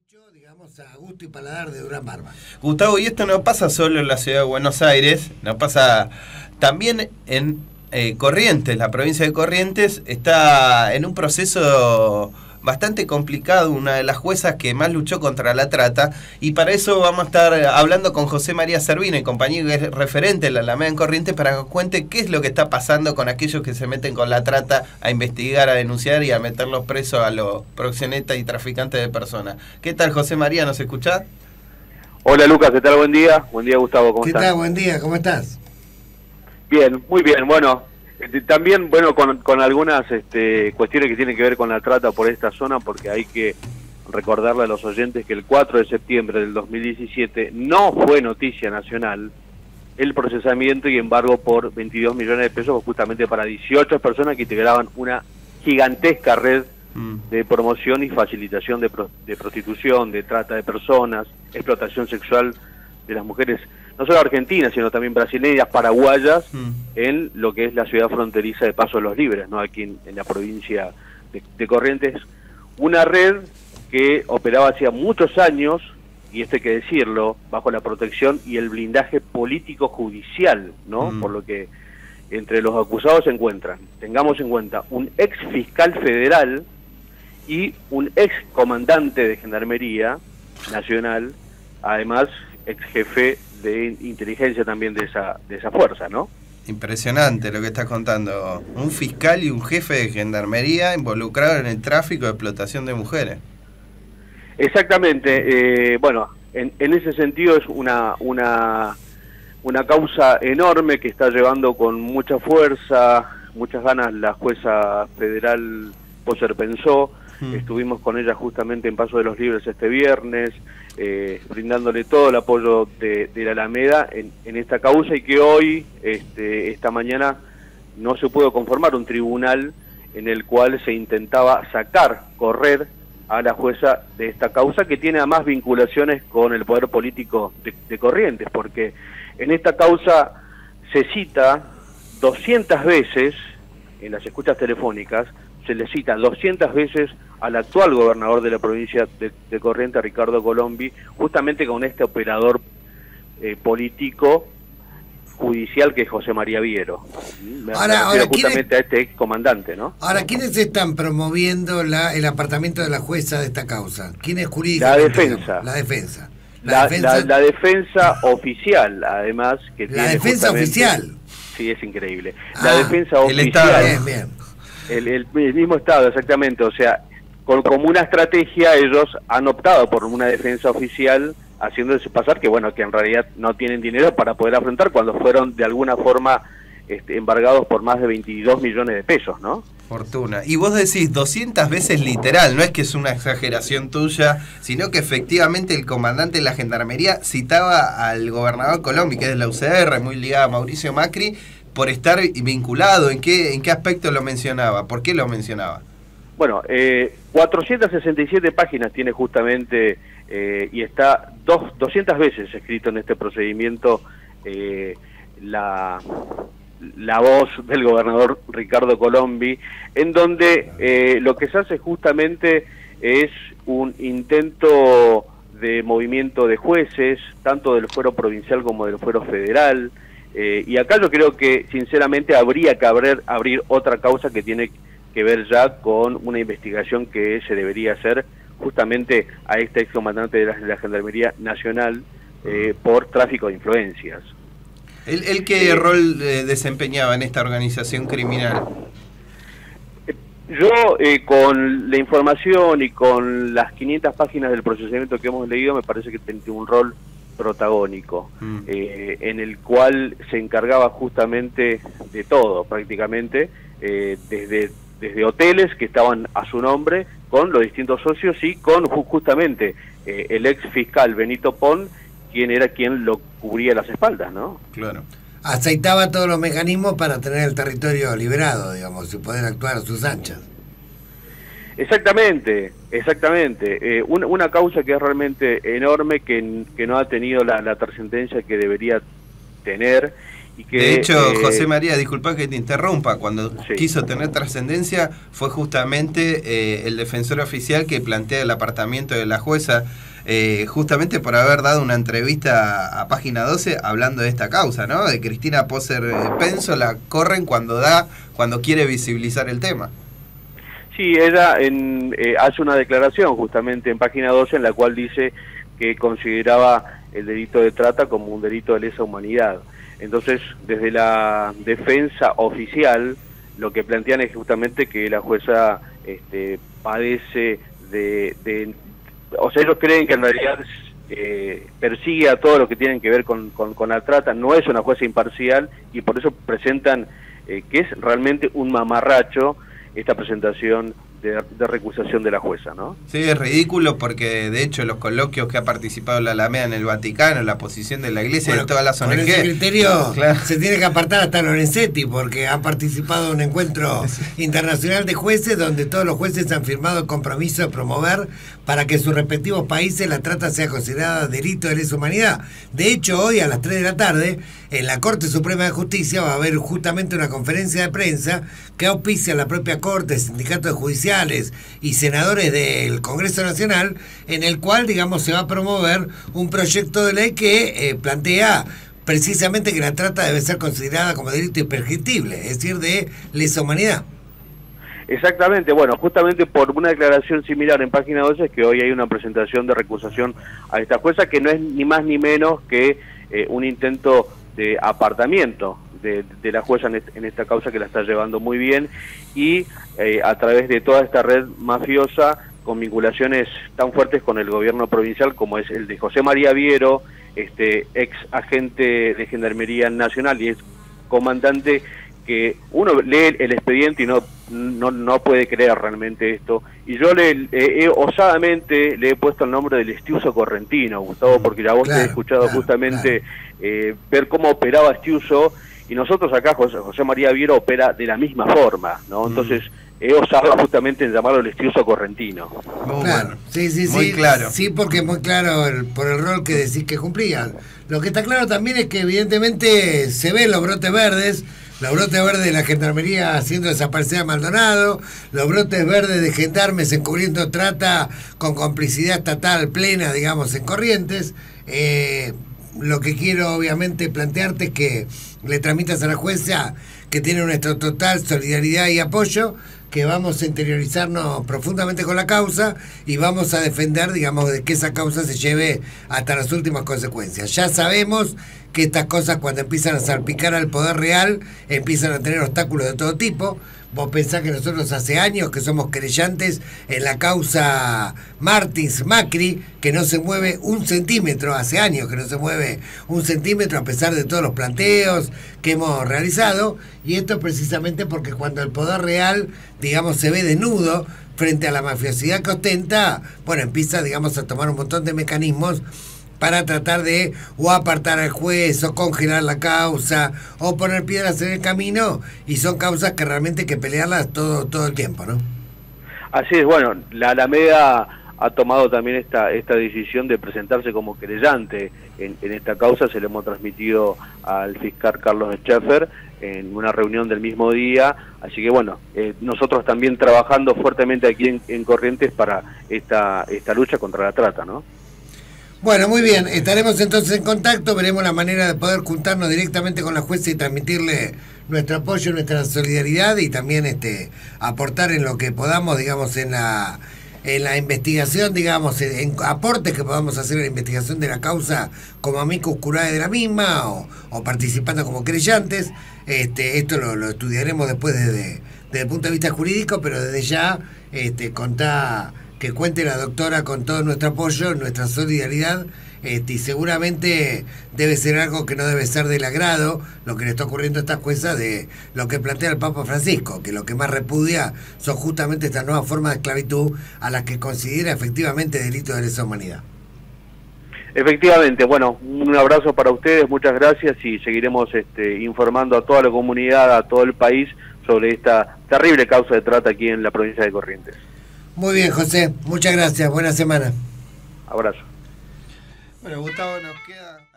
Digamos, a gusto y paladar de Durán Barba. Gustavo, y esto no pasa solo en la ciudad de Buenos Aires, no pasa también en Corrientes. La provincia de Corrientes está en un proceso bastante complicado, una de las juezas que más luchó contra la trata, y para eso vamos a estar hablando con José María Servino y compañía, que es referente de la Alameda en Corrientes, para que nos cuente qué es lo que está pasando con aquellos que se meten con la trata a investigar, a denunciar y a meterlos presos a los proxenetas y traficantes de personas. ¿Qué tal, José María? ¿Nos escuchás? Hola Lucas, ¿qué tal? Buen día. Buen día, Gustavo, ¿cómo estás? ¿Qué tal? Buen día, ¿cómo estás? Bien, muy bien. Bueno, también con algunas cuestiones que tienen que ver con la trata por esta zona, porque hay que recordarle a los oyentes que el 4 de septiembre del 2017 no fue noticia nacional el procesamiento y embargo por 22 millones de pesos justamente para 18 personas que integraban una gigantesca red de promoción y facilitación de prostitución, de trata de personas, explotación sexual de las mujeres, no solo argentinas, sino también brasileñas, paraguayas, en lo que es la ciudad fronteriza de Paso de los Libres, ¿no? Aquí en la provincia de Corrientes. Una red que operaba hacía muchos años, y esto hay que decirlo, bajo la protección y el blindaje político-judicial, ¿no? Por lo que entre los acusados se encuentran, tengamos en cuenta, un ex fiscal federal y un ex comandante de Gendarmería Nacional, además ex jefe de inteligencia también de esa fuerza, ¿no? Impresionante lo que estás contando. Un fiscal y un jefe de Gendarmería involucrados en el tráfico de explotación de mujeres. Exactamente. Bueno, en ese sentido es una causa enorme que está llevando con mucha fuerza, muchas ganas la jueza federal Poser Pensó. Estuvimos con ella justamente en Paso de los Libres este viernes, brindándole todo el apoyo de la Alameda en esta causa, y que hoy, esta mañana, no se pudo conformar un tribunal en el cual se intentaba correr a la jueza de esta causa, que tiene además vinculaciones con el poder político de Corrientes, porque en esta causa se cita 200 veces, en las escuchas telefónicas, se le cita 200 veces al actual gobernador de la provincia de Corrientes, Ricardo Colombi, justamente con este operador político judicial que es José María Viero. Ahora justamente a este ex comandante, ¿no? Ahora, ¿quiénes están promoviendo el apartamiento de la jueza de esta causa? ¿Quién es jurídica? La defensa. La defensa. La defensa oficial, además. Que la tiene defensa oficial. Sí, es increíble. La defensa oficial. El Estado. Bien. El mismo Estado, exactamente. O sea, como una estrategia, ellos han optado por una defensa oficial, haciéndose pasar que, bueno, que en realidad no tienen dinero para poder afrontar cuando fueron de alguna forma embargados por más de 22 millones de pesos, ¿no? Fortuna. Y vos decís 200 veces literal, no es que es una exageración tuya, sino que efectivamente el comandante de la Gendarmería citaba al gobernador Colombi, que es de la UCR, muy ligado a Mauricio Macri, por estar vinculado. ¿En qué aspecto lo mencionaba? ¿Por qué lo mencionaba? Bueno, 467 páginas tiene justamente, y está 200 veces escrito en este procedimiento la voz del gobernador Ricardo Colombi, en donde lo que se hace justamente es un intento de movimiento de jueces, tanto del fuero provincial como del fuero federal, y acá yo creo que sinceramente habría que abrir otra causa que tiene que ver ya con una investigación que se debería hacer justamente a este excomandante de la Gendarmería Nacional por tráfico de influencias. ¿El qué rol desempeñaba en esta organización criminal? Yo, con la información y con las 500 páginas del procesamiento que hemos leído, me parece que tenía un rol protagónico, en el cual se encargaba justamente de todo, prácticamente, desde hoteles que estaban a su nombre, con los distintos socios y con justamente el ex fiscal Benito Pon, quien lo cubría las espaldas, ¿no? Claro. Aceitaba todos los mecanismos para tener el territorio liberado, digamos, y poder actuar a sus anchas. Exactamente. Una causa que es realmente enorme, que no ha tenido la trascendencia que debería tener, y que, de hecho, José María, disculpa que te interrumpa, cuando sí. quiso tener trascendencia fue justamente el defensor oficial que plantea el apartamiento de la jueza, justamente por haber dado una entrevista a Página 12 hablando de esta causa, ¿no? De Cristina Poser Penso, la corren cuando quiere visibilizar el tema. Sí, ella hace una declaración justamente en Página 12 en la cual dice que consideraba el delito de trata como un delito de lesa humanidad. Entonces, desde la defensa oficial, lo que plantean es justamente que la jueza padece o sea, ellos creen que en realidad persigue a todo lo que tienen que ver con la trata, no es una jueza imparcial, y por eso presentan que es realmente un mamarracho esta presentación de recusación de la jueza, ¿no? Sí, es ridículo porque de hecho los coloquios que ha participado la Alameda en el Vaticano, la posición de la Iglesia, bueno, de todas las ONG... Con ese criterio, claro, se tiene que apartar hasta Lorenzetti porque ha participado en un encuentro internacional de jueces donde todos los jueces han firmado el compromiso de promover para que en sus respectivos países la trata sea considerada delito de lesa humanidad. De hecho, hoy a las 3 de la tarde, en la Corte Suprema de Justicia va a haber justamente una conferencia de prensa que auspicia la propia Corte, sindicatos de judiciales y senadores del Congreso Nacional, en el cual, digamos, se va a promover un proyecto de ley que plantea precisamente que la trata debe ser considerada como delito imprescriptible, es decir, de lesa humanidad. Exactamente, bueno, justamente por una declaración similar en Página 12 es que hoy hay una presentación de recusación a esta jueza, que no es ni más ni menos que un intento de apartamiento de la jueza en esta causa, que la está llevando muy bien, y a través de toda esta red mafiosa con vinculaciones tan fuertes con el gobierno provincial como es el de José María Viero, ex agente de Gendarmería Nacional y ex comandante, que uno lee el expediente y no puede creer realmente esto. Y yo osadamente le he puesto el nombre del Estiuso Correntino, Gustavo, porque ya vos te he escuchado justamente ver cómo operaba Estiuso, y nosotros acá, José María Viero opera de la misma forma, ¿no? Entonces, he osado justamente en llamarlo el Estiuso Correntino. Muy claro, sí, muy claro. Sí, porque es muy claro por el rol que decís que cumplían. Lo que está claro también es que evidentemente se ven los brotes verdes de la Gendarmería haciendo desaparecer a Maldonado, los brotes verdes de gendarmes encubriendo trata con complicidad estatal plena, digamos, en Corrientes. Lo que quiero obviamente plantearte es que le tramitas a la jueza, que tiene nuestra total solidaridad y apoyo, que vamos a interiorizarnos profundamente con la causa y vamos a defender, digamos, de que esa causa se lleve hasta las últimas consecuencias. Ya sabemos que estas cosas, cuando empiezan a salpicar al poder real, empiezan a tener obstáculos de todo tipo. Vos pensás que nosotros hace años que somos querellantes en la causa Martins-Macri, que no se mueve un centímetro, hace años que no se mueve un centímetro a pesar de todos los planteos que hemos realizado, y esto precisamente porque cuando el poder real, digamos, se ve desnudo frente a la mafiosidad que ostenta, bueno, empieza, digamos, a tomar un montón de mecanismos para tratar de o apartar al juez o congelar la causa o poner piedras en el camino, y son causas que realmente hay que pelearlas todo el tiempo, ¿no? Así es, bueno, la Alameda ha tomado también esta decisión de presentarse como querellante en esta causa. Se le hemos transmitido al fiscal Carlos Scheffer en una reunión del mismo día, así que bueno, nosotros también trabajando fuertemente aquí en Corrientes para esta lucha contra la trata, ¿no? Bueno, muy bien, estaremos entonces en contacto, veremos la manera de poder juntarnos directamente con la jueza y transmitirle nuestro apoyo, nuestra solidaridad, y también aportar en lo que podamos, digamos, en la investigación, digamos, en aportes que podamos hacer en la investigación de la causa como amicus curiae de la misma o participando como creyentes. Esto lo estudiaremos después desde el punto de vista jurídico, pero desde ya contá que cuente la doctora con todo nuestro apoyo, nuestra solidaridad, y seguramente debe ser algo que no debe ser del agrado lo que le está ocurriendo a esta jueza, de lo que plantea el Papa Francisco, que lo que más repudia son justamente estas nuevas formas de esclavitud a las que considera efectivamente delito de lesa humanidad. Efectivamente, bueno, un abrazo para ustedes, muchas gracias, y seguiremos informando a toda la comunidad, a todo el país, sobre esta terrible causa de trata aquí en la provincia de Corrientes. Muy bien, José, muchas gracias, buena semana. Abrazo. Bueno, Gustavo, nos queda...